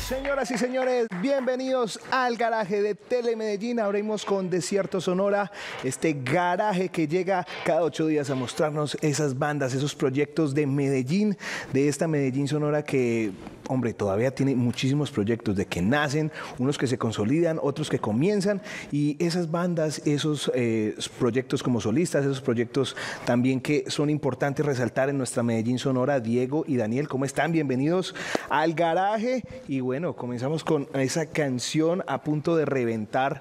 Señoras y señores, bienvenidos al garaje de Telemedellín. Abrimos con Desierto Sonora, este garaje que llega cada 8 días a mostrarnos esas bandas, esos proyectos de Medellín, de esta Medellín Sonora que, hombre, todavía tiene muchísimos proyectos de que nacen, unos que se consolidan, otros que comienzan, y esas bandas, esos proyectos como solistas, esos proyectos también que son importantes resaltar en nuestra Medellín Sonora. Diego y Daniel, ¿cómo están? Bienvenidos al garaje. Y bueno, comenzamos con esa canción a punto de reventar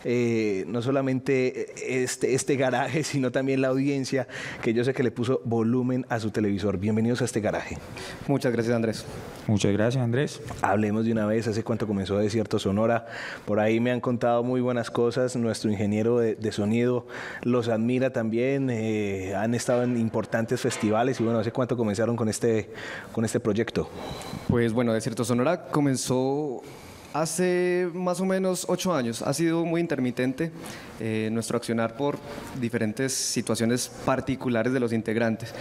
no solamente este garaje, sino también la audiencia, que yo sé que le puso volumen a su televisor. Bienvenidos a este garaje. Muchas gracias, Andrés. Muchas gracias, Andrés. Hablemos de una vez, ¿hace cuánto comenzó Desierto Sonora? Por ahí me han contado muy buenas cosas. Nuestro ingeniero de sonido los admira también. Han estado en importantes festivales y bueno, ¿hace cuánto comenzaron con este proyecto? Pues bueno, Desierto Sonora comenzó hace más o menos 8 años. Ha sido muy intermitente nuestro accionar por diferentes situaciones particulares de los integrantes.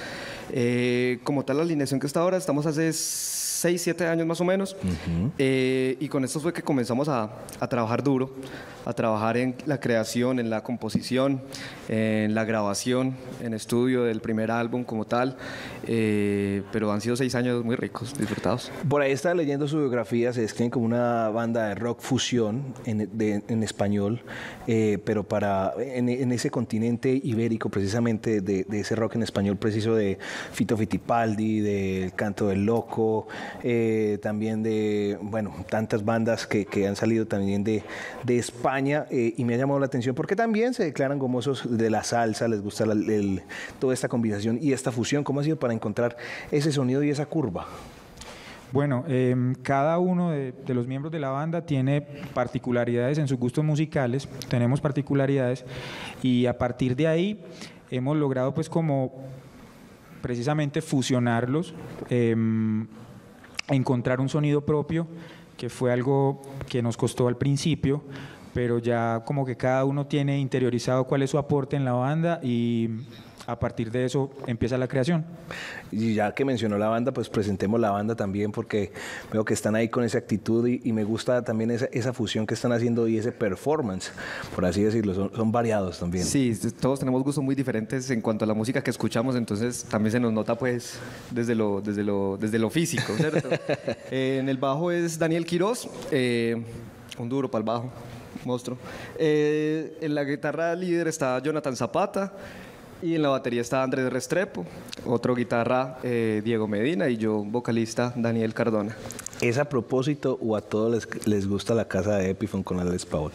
Como tal, la alineación que está ahora, estamos hace 6, 7 años más o menos, y con esto fue que comenzamos a trabajar duro, a trabajar en la creación, en la composición, en la grabación, en estudio del primer álbum como tal, pero han sido 6 años muy ricos, disfrutados. Por ahí estaba leyendo su biografía, se describen como una banda de rock fusión en español, pero en ese continente ibérico, precisamente de ese rock en español preciso de Fito Fitipaldi, del Canto del Loco, también de, bueno, tantas bandas que han salido también de España, y me ha llamado la atención porque también se declaran gomosos de la salsa, les gusta toda esta combinación y esta fusión. ¿Cómo ha sido para encontrar ese sonido y esa curva? Bueno, cada uno de los miembros de la banda tiene particularidades en sus gustos musicales, tenemos particularidades, y a partir de ahí hemos logrado pues como precisamente fusionarlos, encontrar un sonido propio, que fue algo que nos costó al principio, pero ya como que cada uno tiene interiorizado cuál es su aporte en la banda y a partir de eso empieza la creación. Y ya que mencionó la banda, pues presentemos la banda también, porque veo que están ahí con esa actitud y me gusta también esa fusión que están haciendo y ese performance, por así decirlo, son variados también. Sí, todos tenemos gustos muy diferentes en cuanto a la música que escuchamos, entonces también se nos nota pues desde lo físico, ¿cierto? En el bajo es Daniel Quiroz, un duro para el bajo, monstruo. En la guitarra líder está Jonathan Zapata, y en la batería está Andrés Restrepo, otro guitarra Diego Medina y yo vocalista Daniel Cardona. ¿Es a propósito o a todos les gusta la casa de Epiphone con la Les Paul?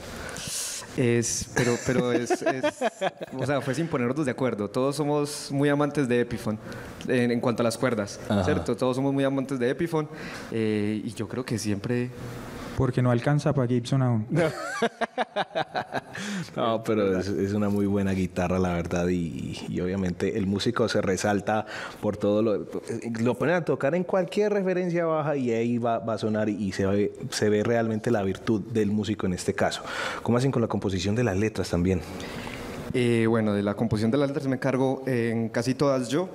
Pero o sea, fue sin ponernos de acuerdo. Todos somos muy amantes de Epiphone en cuanto a las cuerdas, ¿cierto? Todos somos muy amantes de Epiphone, y yo creo que siempre... Porque no alcanza para Gibson aún. No, pero es una muy buena guitarra, la verdad, y obviamente el músico se resalta por todo lo ponen a tocar en cualquier referencia baja y ahí va a sonar y se ve realmente la virtud del músico en este caso. ¿Cómo hacen con la composición de las letras también? Bueno, de la composición de las letras me encargo en casi todas yo.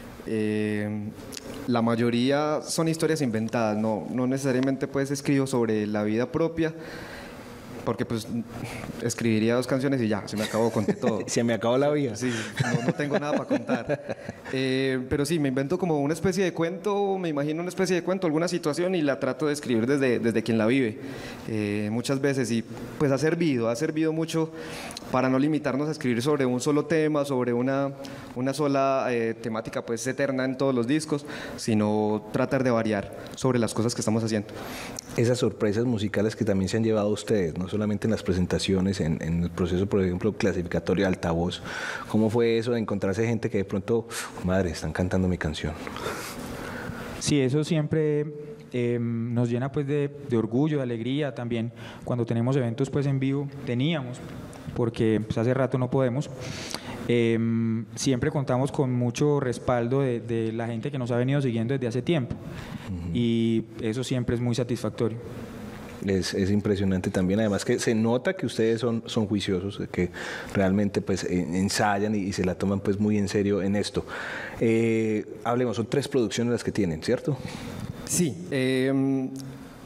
La mayoría son historias inventadas, no necesariamente pues escribo sobre la vida propia, porque pues escribiría 2 canciones y ya, se me acabó, conté todo. Se me acabó la vida. Sí, no tengo nada para contar. Pero sí, me invento como una especie de cuento, me imagino una especie de cuento, alguna situación y la trato de escribir desde quien la vive. Muchas veces, y pues ha servido mucho para no limitarnos a escribir sobre un solo tema, sobre una sola temática pues eterna en todos los discos, sino tratar de variar sobre las cosas que estamos haciendo. Esas sorpresas musicales que también se han llevado a ustedes, no solamente en las presentaciones, en el proceso, por ejemplo, clasificatorio de altavoz. ¿Cómo fue eso de encontrarse gente que de pronto, madre, están cantando mi canción? Sí, eso siempre nos llena pues de orgullo, de alegría también. Cuando tenemos eventos pues en vivo, teníamos, porque pues, hace rato no podemos. Siempre contamos con mucho respaldo de la gente que nos ha venido siguiendo desde hace tiempo, y eso siempre es muy satisfactorio. Es impresionante también, además que se nota que ustedes son juiciosos, que realmente pues ensayan y se la toman pues muy en serio en esto. Hablemos, son 3 producciones las que tienen, ¿cierto? Sí,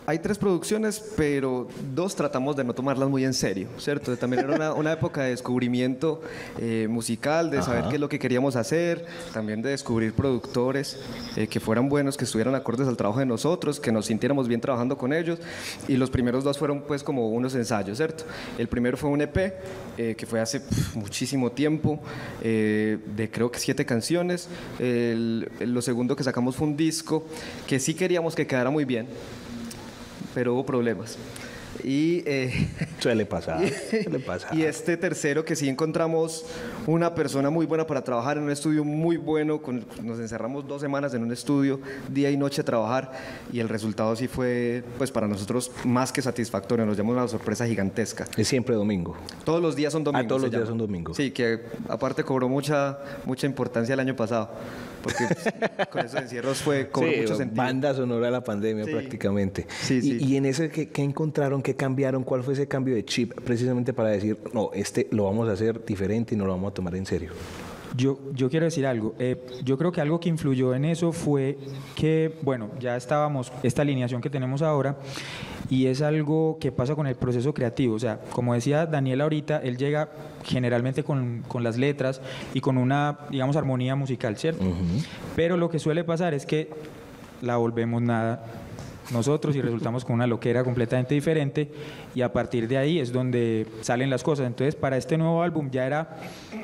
hay 3 producciones, pero 2 tratamos de no tomarlas muy en serio, ¿cierto? También era una época de descubrimiento musical, de saber qué es lo que queríamos hacer, también de descubrir productores que fueran buenos, que estuvieran acordes al trabajo de nosotros, que nos sintiéramos bien trabajando con ellos. Y los primeros 2 fueron pues como unos ensayos, ¿cierto? El primero fue un EP, que fue hace muchísimo tiempo, de creo que 7 canciones. Lo segundo que sacamos fue un disco que sí queríamos que quedara muy bien, pero hubo problemas. Y, suele pasar. Y este tercero, que sí encontramos una persona muy buena para trabajar en un estudio muy bueno, nos encerramos 2 semanas en un estudio, día y noche a trabajar, y el resultado sí fue, pues para nosotros, más que satisfactorio. Nos llamó una sorpresa gigantesca. Es siempre domingo. Todos los días son domingos. Todos los días son domingos. Sí, que aparte cobró mucha importancia el año pasado, porque con esos encierros cobró mucho sentido. Banda sonora de la pandemia, prácticamente. Y en ese, ¿qué encontraron? ¿Qué cambiaron? ¿Cuál fue ese cambio de chip precisamente para decir, no, lo vamos a hacer diferente y no lo vamos a tomar en serio? Yo quiero decir algo. Yo creo que algo que influyó en eso fue que, bueno, ya estábamos, esta alineación que tenemos ahora, y es algo que pasa con el proceso creativo. O sea, como decía Daniel ahorita, él llega generalmente con las letras y con una, digamos, armonía musical, ¿cierto? Pero lo que suele pasar es que la volvemos nada nosotros y resultamos con una loquera completamente diferente, y a partir de ahí es donde salen las cosas. Entonces, para este nuevo álbum ya era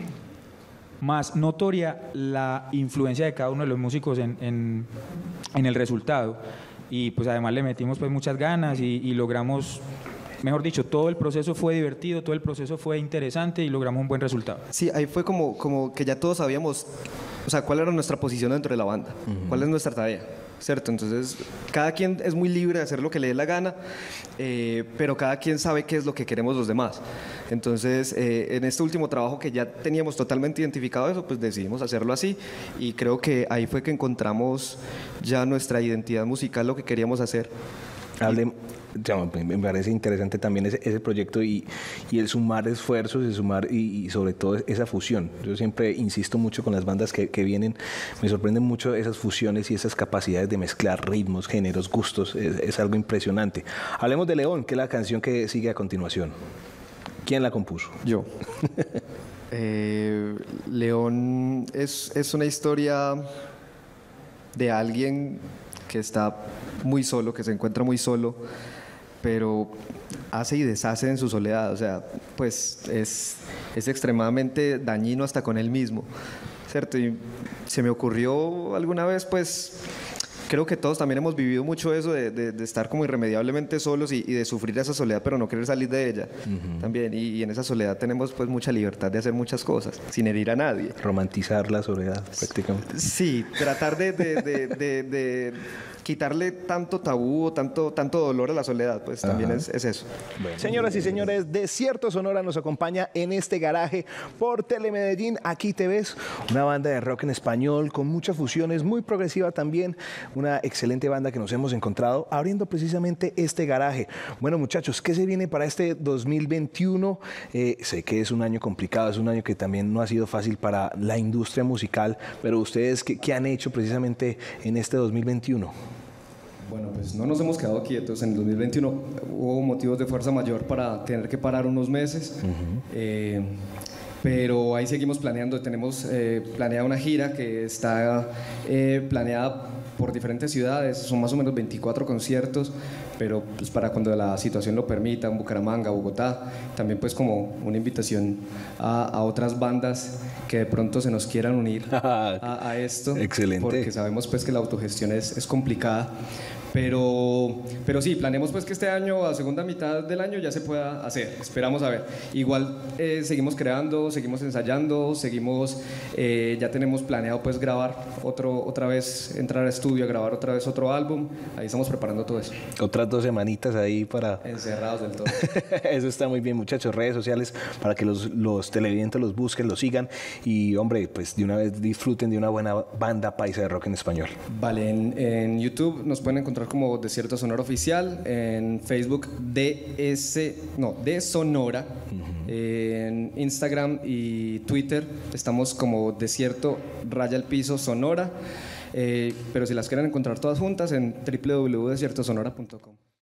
más notoria la influencia de cada uno de los músicos en el resultado, y pues además le metimos pues muchas ganas y logramos, mejor dicho, todo el proceso fue divertido, todo el proceso fue interesante y logramos un buen resultado. Sí, ahí fue como que ya todos sabíamos, o sea, cuál era nuestra posición dentro de la banda, cuál es nuestra tarea, ¿cierto? Entonces, cada quien es muy libre de hacer lo que le dé la gana, pero cada quien sabe qué es lo que queremos los demás. Entonces, en este último trabajo que ya teníamos totalmente identificado eso, pues decidimos hacerlo así, y creo que ahí fue que encontramos ya nuestra identidad musical, lo que queríamos hacer. Me parece interesante también ese proyecto y el sumar esfuerzos, y sobre todo esa fusión. Yo siempre insisto mucho con las bandas que vienen, me sorprenden mucho esas fusiones y esas capacidades de mezclar ritmos, géneros, gustos, es algo impresionante. Hablemos de León, que es la canción que sigue a continuación. ¿Quién la compuso? Yo. León es una historia de alguien que está muy solo, que se encuentra muy solo, pero hace y deshace en su soledad. O sea, pues es extremadamente dañino hasta con él mismo, ¿cierto? Y se me ocurrió alguna vez, pues creo que todos también hemos vivido mucho eso de estar como irremediablemente solos y de sufrir esa soledad, pero no querer salir de ella también. Y en esa soledad tenemos pues mucha libertad de hacer muchas cosas, sin herir a nadie. Romantizar la soledad, prácticamente. Sí, tratar de quitarle tanto tabú o tanto dolor a la soledad, pues también es eso. Bueno. Señoras y señores, Desierto Sonora nos acompaña en este garaje por Telemedellín. Aquí te ves, una banda de rock en español con muchas fusiones, muy progresiva también, una excelente banda que nos hemos encontrado abriendo precisamente este garaje. Bueno, muchachos, ¿qué se viene para este 2021? Sé que es un año complicado, es un año que también no ha sido fácil para la industria musical, pero ustedes, ¿qué han hecho precisamente en este 2021? Bueno, pues no nos hemos quedado quietos. En el 2021 hubo motivos de fuerza mayor para tener que parar unos meses, pero ahí seguimos planeando. Tenemos planeada una gira que está planeada por diferentes ciudades, son más o menos 24 conciertos, pero pues para cuando la situación lo permita, en Bucaramanga, Bogotá, también pues como una invitación a otras bandas que de pronto se nos quieran unir a esto. Excelente. Porque sabemos pues que la autogestión es complicada. Pero sí, planeamos pues que este año, a segunda mitad del año, ya se pueda hacer. Esperamos a ver. Igual seguimos creando, seguimos ensayando, ya tenemos planeado pues grabar otra vez, entrar a estudio a grabar otra vez otro álbum. Ahí estamos preparando todo eso. Otras 2 semanitas ahí para... Encerrados del todo. Eso está muy bien, muchachos. Redes sociales para que los televidentes los busquen, los sigan y, hombre, pues de una vez disfruten de una buena banda paisa de rock en español. Vale, en YouTube nos pueden encontrar como Desierto Sonora Oficial, en Facebook de Sonora, en Instagram y Twitter estamos como Desierto_Sonora, pero si las quieren encontrar todas juntas en www.desiertosonora.com.